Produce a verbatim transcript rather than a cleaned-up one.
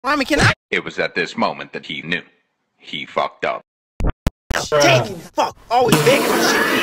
Mommy, can I? It was at this moment that he knew. He fucked up. Taking fuck, always begging for shit.